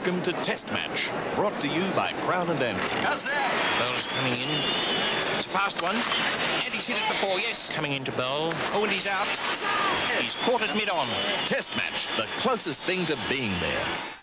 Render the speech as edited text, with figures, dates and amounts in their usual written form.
Welcome to Test Match, brought to you by Crown and Andrew. How's that? Bowler's coming in. It's a fast one. And he's hit it before, yes. Coming into bowl. Oh, and he's out. He's caught it mid-on. Test Match, the closest thing to being there.